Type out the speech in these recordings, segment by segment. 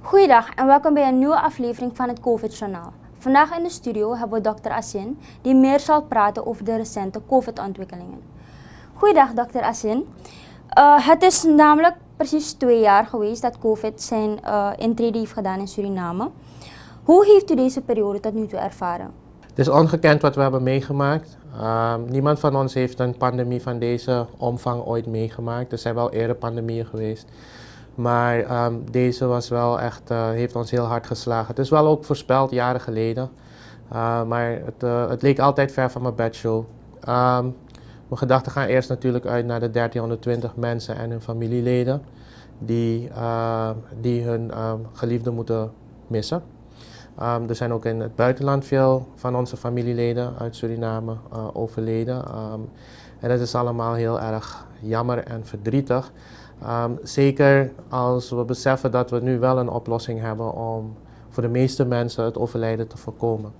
Goeiedag en welkom bij een nieuwe aflevering van het COVID-journaal. Vandaag in de studio hebben we Dr. Asin, die meer zal praten over de recente COVID-ontwikkelingen. Goeiedag Dr. Asin. Het is namelijk precies 2 jaar geweest dat COVID zijn intrede heeft gedaan in Suriname. Hoe heeft u deze periode tot nu toe ervaren? Het is ongekend wat we hebben meegemaakt. Niemand van ons heeft een pandemie van deze omvang ooit meegemaakt. Er zijn wel eerder pandemieën geweest. Maar deze was wel echt, heeft ons heel hard geslagen. Het is wel ook voorspeld jaren geleden. Maar het leek altijd ver van mijn bedshow. Mijn gedachten gaan eerst natuurlijk uit naar de 1320 mensen en hun familieleden die hun geliefden moeten missen. Er zijn ook in het buitenland veel van onze familieleden uit Suriname overleden. En dat is allemaal heel erg jammer en verdrietig. Zeker als we beseffen dat we nu wel een oplossing hebben om voor de meeste mensen het overlijden te voorkomen.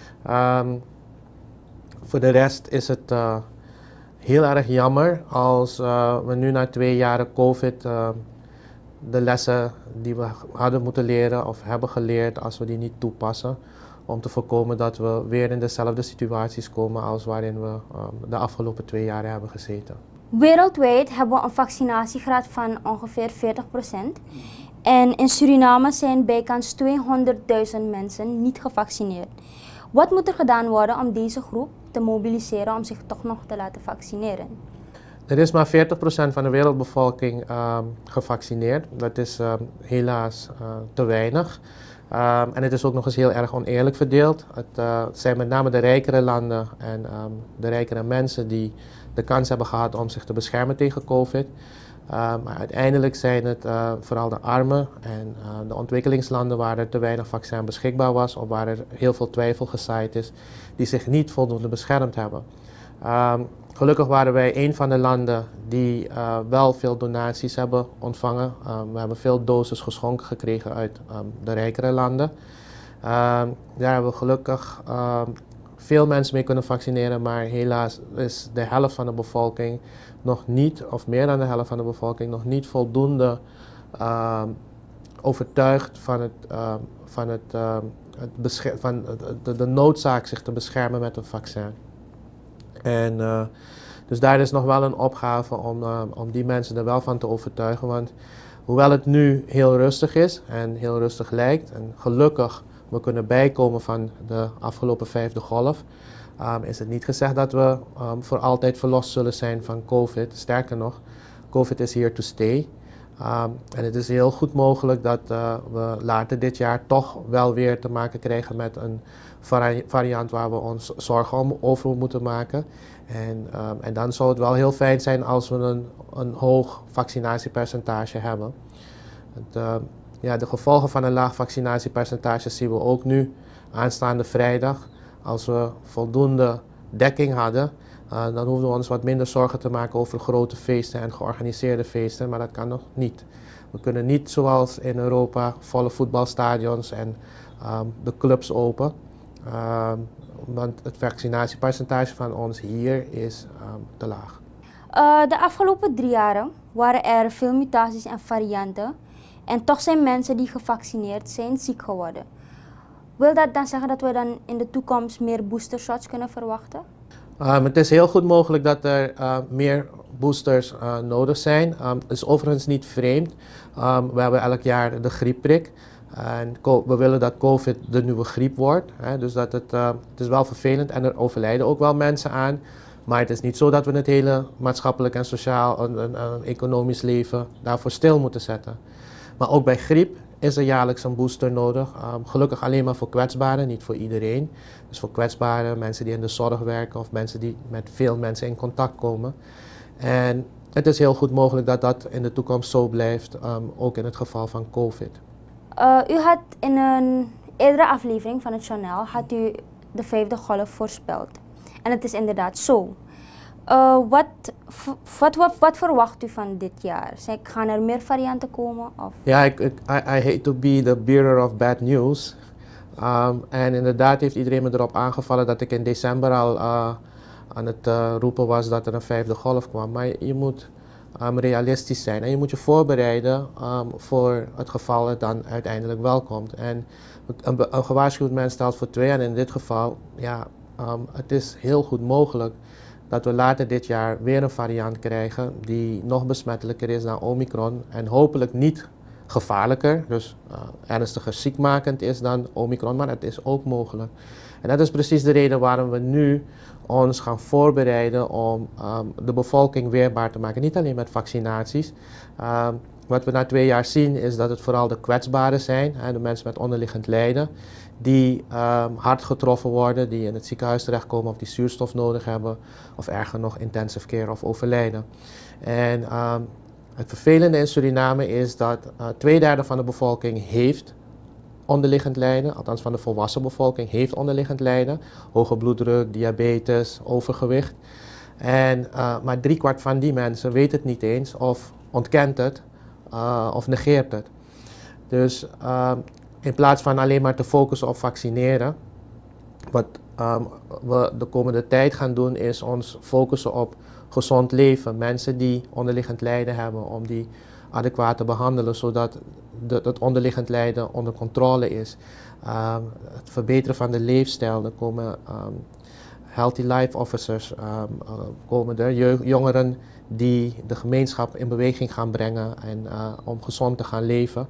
Voor de rest is het heel erg jammer als we nu na 2 jaren COVID de lessen die we hadden moeten leren of hebben geleerd, als we die niet toepassen, om te voorkomen dat we weer in dezelfde situaties komen als waarin we de afgelopen 2 jaar hebben gezeten. Wereldwijd hebben we een vaccinatiegraad van ongeveer 40%. En in Suriname zijn bijkans 200.000 mensen niet gevaccineerd. Wat moet er gedaan worden om deze groep te mobiliseren om zich toch nog te laten vaccineren? Er is maar 40% van de wereldbevolking gevaccineerd. Dat is helaas te weinig. En het is ook nog eens heel erg oneerlijk verdeeld. Het zijn met name de rijkere landen en de rijkere mensen die de kans hebben gehad om zich te beschermen tegen COVID. Maar uiteindelijk zijn het vooral de armen en de ontwikkelingslanden waar er te weinig vaccin beschikbaar was of waar er heel veel twijfel gezaaid is, die zich niet voldoende beschermd hebben. Gelukkig waren wij een van de landen die wel veel donaties hebben ontvangen. We hebben veel doses geschonken gekregen uit de rijkere landen. Daar hebben we gelukkig veel mensen mee kunnen vaccineren, maar helaas is de helft van de bevolking nog niet, of meer dan de helft van de bevolking, nog niet voldoende overtuigd van de noodzaak zich te beschermen met een vaccin. En dus daar is nog wel een opgave om die mensen er wel van te overtuigen. Want hoewel het nu heel rustig is en heel rustig lijkt, en gelukkig we kunnen bijkomen van de afgelopen 5e golf, is het niet gezegd dat we voor altijd verlost zullen zijn van COVID. Sterker nog, COVID is here to stay. En het is heel goed mogelijk dat we later dit jaar toch wel weer te maken krijgen met een variant waar we ons zorgen over moeten maken. En dan zou het wel heel fijn zijn als we een hoog vaccinatiepercentage hebben. De gevolgen van een laag vaccinatiepercentage zien we ook nu aanstaande vrijdag. Als we voldoende dekking hadden, dan hoeven we ons wat minder zorgen te maken over grote feesten en georganiseerde feesten, maar dat kan nog niet. We kunnen niet zoals in Europa volle voetbalstadions en de clubs open, want het vaccinatiepercentage van ons hier is te laag. De afgelopen 3 jaren waren er veel mutaties en varianten en toch zijn mensen die gevaccineerd zijn ziek geworden. Wil dat dan zeggen dat we dan in de toekomst meer boostershots kunnen verwachten? Het is heel goed mogelijk dat er meer boosters nodig zijn. Het is overigens niet vreemd. We hebben elk jaar de griepprik. En we willen dat COVID de nieuwe griep wordt. Dus dat het is wel vervelend en er overlijden ook wel mensen aan. Maar het is niet zo dat we het hele maatschappelijk en sociaal en economisch leven daarvoor stil moeten zetten. Maar ook bij griep is er jaarlijks een booster nodig. Gelukkig alleen maar voor kwetsbaren, niet voor iedereen. Dus voor kwetsbaren, mensen die in de zorg werken of mensen die met veel mensen in contact komen. En het is heel goed mogelijk dat dat in de toekomst zo blijft, ook in het geval van COVID. U had in een eerdere aflevering van het journaal had u de 5e golf voorspeld. En het is inderdaad zo. Wat verwacht u van dit jaar? Gaan er meer varianten komen? Of? Ja, I hate to be the bearer of bad news. En inderdaad heeft iedereen me erop aangevallen dat ik in december al aan het roepen was dat er een 5e golf kwam. Maar je moet realistisch zijn. En je moet je voorbereiden voor het geval het dan uiteindelijk wel komt. En een gewaarschuwd mens stelt voor twee. En in dit geval, ja, het is heel goed mogelijk dat we later dit jaar weer een variant krijgen die nog besmettelijker is dan Omicron. En hopelijk niet gevaarlijker, dus ernstiger ziekmakend is dan Omicron, maar het is ook mogelijk. En dat is precies de reden waarom we nu ons gaan voorbereiden om de bevolking weerbaar te maken. Niet alleen met vaccinaties. Wat we na 2 jaar zien is dat het vooral de kwetsbaren zijn, de mensen met onderliggend lijden, die hard getroffen worden, die in het ziekenhuis terechtkomen of die zuurstof nodig hebben, of erger nog intensive care of overlijden. En het vervelende in Suriname is dat 2/3 van de bevolking heeft onderliggend lijden, althans van de volwassen bevolking heeft onderliggend lijden, hoge bloeddruk, diabetes, overgewicht. En maar 3/4 van die mensen weet het niet eens of ontkent het of negeert het. Dus in plaats van alleen maar te focussen op vaccineren, wat we de komende tijd gaan doen is ons focussen op gezond leven. Mensen die onderliggend lijden hebben, om die adequaat te behandelen, zodat het onderliggend lijden onder controle is. Het verbeteren van de leefstijl. Er komen healthy life officers, komen er jongeren die de gemeenschap in beweging gaan brengen en om gezond te gaan leven.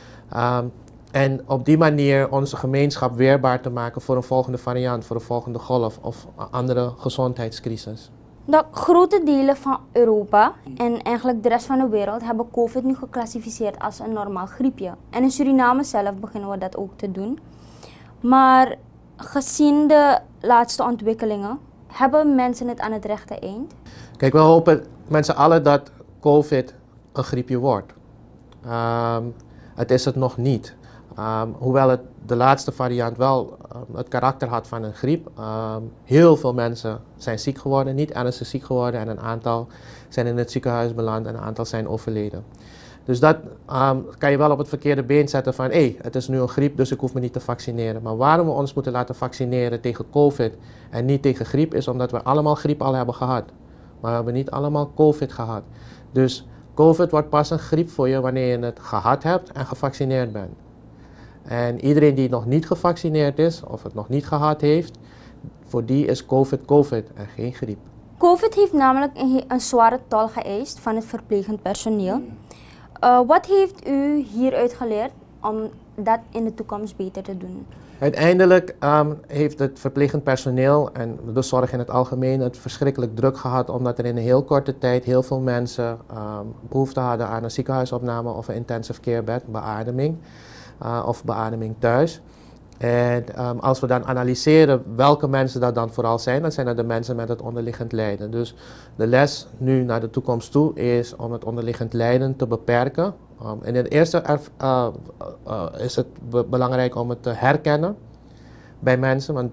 En op die manier onze gemeenschap weerbaar te maken voor een volgende variant, voor een volgende golf of andere gezondheidscrisis. Grote delen van Europa en eigenlijk de rest van de wereld hebben COVID nu geclassificeerd als een normaal griepje. En in Suriname zelf beginnen we dat ook te doen. Maar gezien de laatste ontwikkelingen, hebben mensen het aan het rechte eind? Kijk, we hopen met z'n allen dat COVID een griepje wordt. Het is het nog niet. Hoewel het de laatste variant wel het karakter had van een griep. Heel veel mensen zijn ziek geworden, niet ernstig ziek geworden en een aantal zijn in het ziekenhuis beland en een aantal zijn overleden. Dus dat kan je wel op het verkeerde been zetten van het is nu een griep, dus ik hoef me niet te vaccineren. Maar waarom we ons moeten laten vaccineren tegen COVID en niet tegen griep is omdat we allemaal griep al hebben gehad. Maar we hebben niet allemaal COVID gehad. Dus COVID wordt pas een griep voor je wanneer je het gehad hebt en gevaccineerd bent. En iedereen die nog niet gevaccineerd is of het nog niet gehad heeft, voor die is COVID en geen griep. COVID heeft namelijk een zware tol geëist van het verplegend personeel. Wat heeft u hieruit geleerd om dat in de toekomst beter te doen? Uiteindelijk heeft het verplegend personeel en de zorg in het algemeen het verschrikkelijk druk gehad, omdat er in een heel korte tijd heel veel mensen behoefte hadden aan een ziekenhuisopname of een intensive care bed, beademing. Of beademing thuis. En als we dan analyseren welke mensen dat dan vooral zijn, dan zijn dat de mensen met het onderliggend lijden. Dus de les nu naar de toekomst toe is om het onderliggend lijden te beperken. In het eerste is het belangrijk om het te herkennen bij mensen, want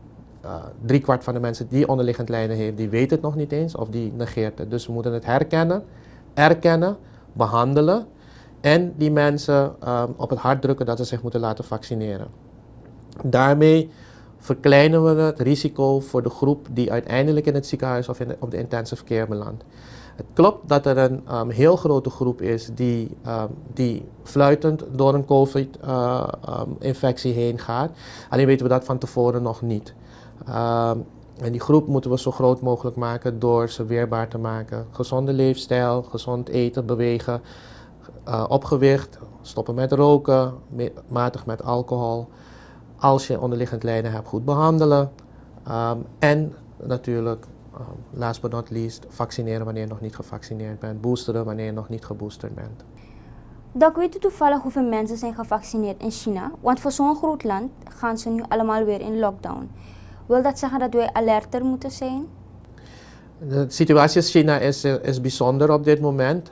3/4 van de mensen die onderliggend lijden heeft, die weet het nog niet eens of die negeert het. Dus we moeten het herkennen, erkennen, behandelen. En die mensen op het hart drukken dat ze zich moeten laten vaccineren. Daarmee verkleinen we het risico voor de groep die uiteindelijk in het ziekenhuis of op de intensive care belandt. Het klopt dat er een heel grote groep is die fluitend door een COVID-infectie heen gaat. Alleen weten we dat van tevoren nog niet. En die groep moeten we zo groot mogelijk maken door ze weerbaar te maken. Gezonde leefstijl, gezond eten, bewegen. Op gewicht, stoppen met roken, matig met alcohol. Als je onderliggend lijden hebt, goed behandelen. En natuurlijk, last but not least, vaccineren wanneer je nog niet gevaccineerd bent. Boosteren wanneer je nog niet geboosterd bent. Doc, weet u toevallig hoeveel mensen zijn gevaccineerd in China? Want voor zo'n groot land gaan ze nu allemaal weer in lockdown. Wil dat zeggen dat wij alerter moeten zijn? De situatie in China is bijzonder op dit moment.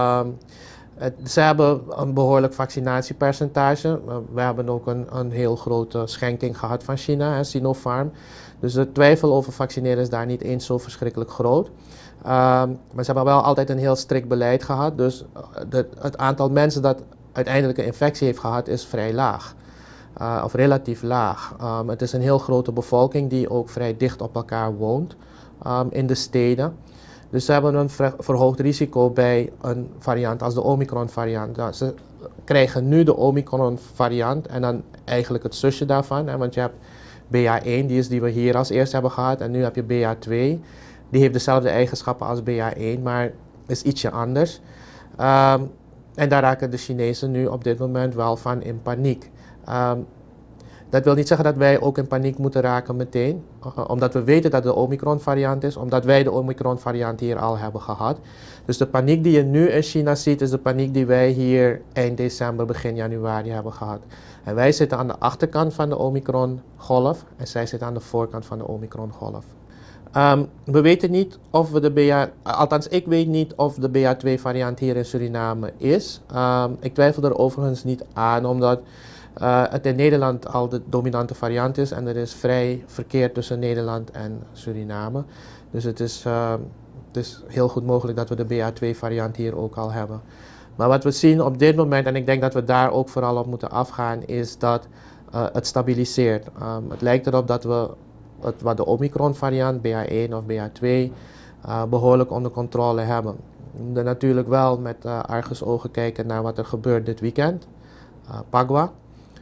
Ze hebben een behoorlijk vaccinatiepercentage. We hebben ook een heel grote schenking gehad van China, Sinopharm. Dus de twijfel over vaccineren is daar niet eens zo verschrikkelijk groot. Maar ze hebben wel altijd een heel strikt beleid gehad. Dus het aantal mensen dat uiteindelijk een infectie heeft gehad is vrij laag. Of relatief laag. Het is een heel grote bevolking die ook vrij dicht op elkaar woont in de steden. Dus ze hebben een verhoogd risico bij een variant als de Omicron variant. Nou, ze krijgen nu de Omicron variant en dan eigenlijk het zusje daarvan. Hè, want je hebt BA1, die we hier als eerste hebben gehad. En nu heb je BA2. Die heeft dezelfde eigenschappen als BA1, maar is ietsje anders. En daar raken de Chinezen nu op dit moment wel van in paniek. Dat wil niet zeggen dat wij ook in paniek moeten raken meteen, omdat we weten dat het de Omicron variant is, omdat wij de Omicron variant hier al hebben gehad. Dus de paniek die je nu in China ziet, is de paniek die wij hier eind december, begin januari hebben gehad. En wij zitten aan de achterkant van de Omicron golf en zij zitten aan de voorkant van de Omicron golf. We weten niet of we althans ik weet niet of de BA2 variant hier in Suriname is. Ik twijfel er overigens niet aan, omdat het in Nederland al de dominante variant is en er is vrij verkeer tussen Nederland en Suriname. Dus het is heel goed mogelijk dat we de BA2 variant hier ook al hebben. Maar wat we zien op dit moment, en ik denk dat we daar ook vooral op moeten afgaan, is dat het stabiliseert. Het lijkt erop dat we wat de Omicron variant, BA1 of BA2, behoorlijk onder controle hebben. We moeten natuurlijk wel met argusogen kijken naar wat er gebeurt dit weekend. Pagwa.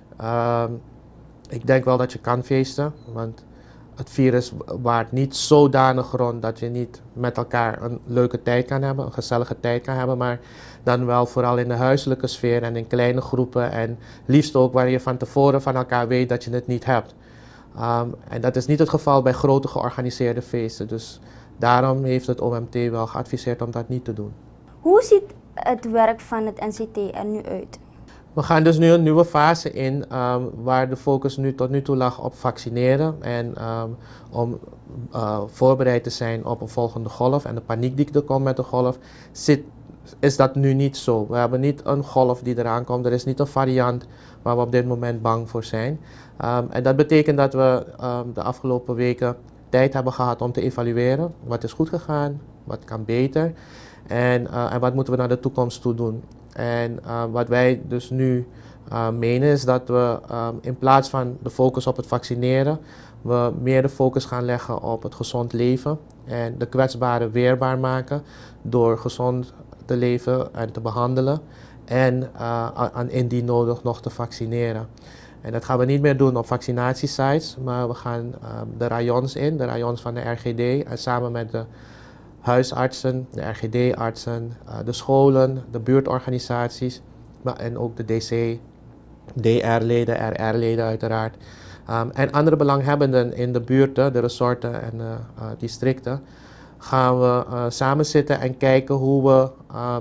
Ik denk wel dat je kan feesten, want het virus waart niet zodanig rond dat je niet met elkaar een leuke tijd kan hebben, een gezellige tijd kan hebben, maar dan wel vooral in de huiselijke sfeer en in kleine groepen en liefst ook waar je van tevoren van elkaar weet dat je het niet hebt. En dat is niet het geval bij grote georganiseerde feesten, dus daarom heeft het OMT wel geadviseerd om dat niet te doen. Hoe ziet het werk van het NCT er nu uit? We gaan dus nu een nieuwe fase in waar de focus tot nu toe lag op vaccineren en om voorbereid te zijn op een volgende golf en de paniek die er komt met de golf, is dat nu niet zo. We hebben niet een golf die eraan komt, er is niet een variant waar we op dit moment bang voor zijn. En dat betekent dat we de afgelopen weken tijd hebben gehad om te evalueren. Wat is goed gegaan, wat kan beter en wat moeten we naar de toekomst toe doen. En wat wij dus nu menen is dat we in plaats van de focus op het vaccineren, we meer de focus gaan leggen op het gezond leven en de kwetsbaren weerbaar maken door gezond te leven en te behandelen en indien nodig nog te vaccineren. En dat gaan we niet meer doen op vaccinatiesites, maar we gaan de rayons in, de rayons van de RGD en samen met de huisartsen, de RGD-artsen, de scholen, de buurtorganisaties en ook de DC, DR-leden, RR-leden uiteraard. En andere belanghebbenden in de buurten, de resorten en districten, gaan we samen zitten en kijken hoe we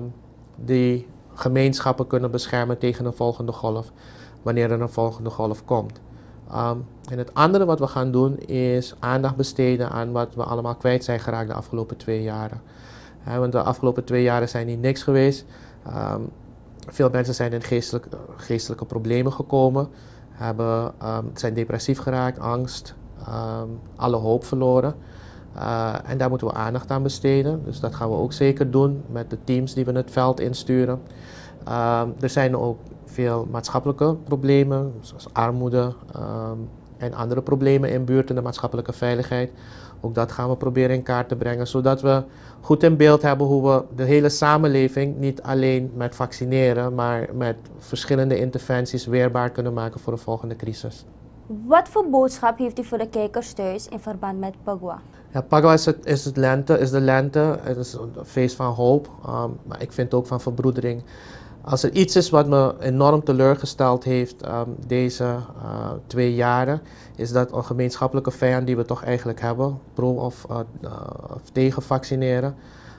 die gemeenschappen kunnen beschermen tegen een volgende golf, wanneer er een volgende golf komt. En het andere wat we gaan doen is aandacht besteden aan wat we allemaal kwijt zijn geraakt de afgelopen 2 jaren. Want de afgelopen 2 jaren zijn niet niks geweest. Veel mensen zijn in geestelijke problemen gekomen, zijn depressief geraakt, angst, alle hoop verloren. En daar moeten we aandacht aan besteden. Dus dat gaan we ook zeker doen met de teams die we het veld insturen. Er zijn ook veel maatschappelijke problemen, zoals armoede en andere problemen in buurten, de maatschappelijke veiligheid. Ook dat gaan we proberen in kaart te brengen, zodat we goed in beeld hebben hoe we de hele samenleving niet alleen met vaccineren, maar met verschillende interventies weerbaar kunnen maken voor de volgende crisis. Wat voor boodschap heeft u voor de kijkers thuis in verband met Pagwa? Ja, Pagwa is de lente, het is een feest van hoop, maar ik vind ook van verbroedering. Als er iets is wat me enorm teleurgesteld heeft deze 2 jaren, is dat een gemeenschappelijke vijand die we toch eigenlijk hebben, pro of tegen vaccineren,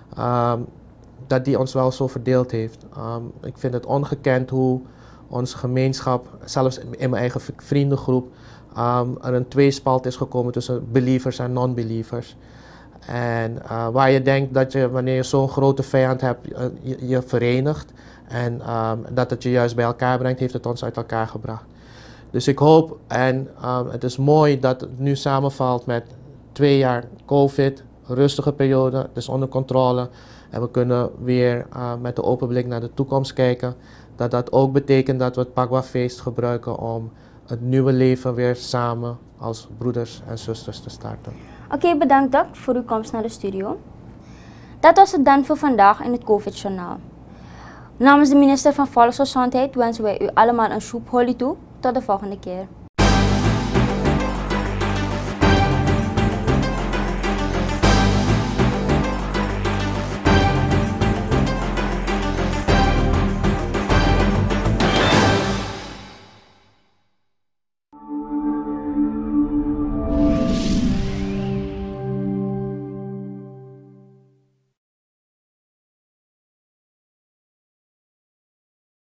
dat die ons wel zo verdeeld heeft. Ik vind het ongekend hoe onze gemeenschap, zelfs in mijn eigen vriendengroep, er een tweespalt is gekomen tussen believers en non-believers. En waar je denkt dat je, wanneer je zo'n grote vijand hebt, je verenigt. En dat het je juist bij elkaar brengt, heeft het ons uit elkaar gebracht. Dus ik hoop, en het is mooi dat het nu samenvalt met 2 jaar COVID, rustige periode, het is onder controle. En we kunnen weer met de open blik naar de toekomst kijken. Dat dat ook betekent dat we het Pagwa-feest gebruiken om het nieuwe leven weer samen als broeders en zusters te starten. Oké, bedankt Doc voor uw komst naar de studio. Dat was het dan voor vandaag in het COVID-journaal. Namens de minister van Volksgezondheid wensen wij u allemaal een soep holi toe. Tot de volgende keer.